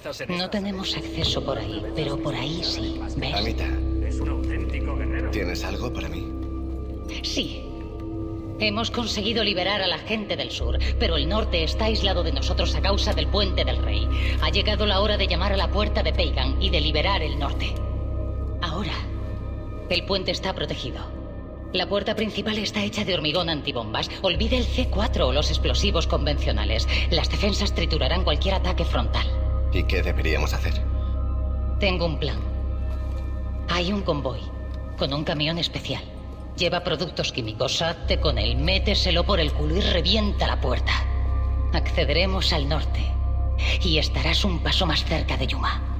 No tenemos acceso por ahí, pero por ahí sí. ¿Ves? Amita, Es un auténtico guerrero. ¿tienes algo para mí? Sí. Hemos conseguido liberar a la gente del sur, pero el norte está aislado de nosotros a causa del Puente del Rey. Ha llegado la hora de llamar a la puerta de Pagan y de liberar el norte. Ahora, el puente está protegido. La puerta principal está hecha de hormigón antibombas. Olvide el C4 o los explosivos convencionales. Las defensas triturarán cualquier ataque frontal. ¿Y qué deberíamos hacer? Tengo un plan. Hay un convoy con un camión especial. Lleva productos químicos. Hazte con él, méteselo por el culo y revienta la puerta. Accederemos al norte y estarás un paso más cerca de Yuma.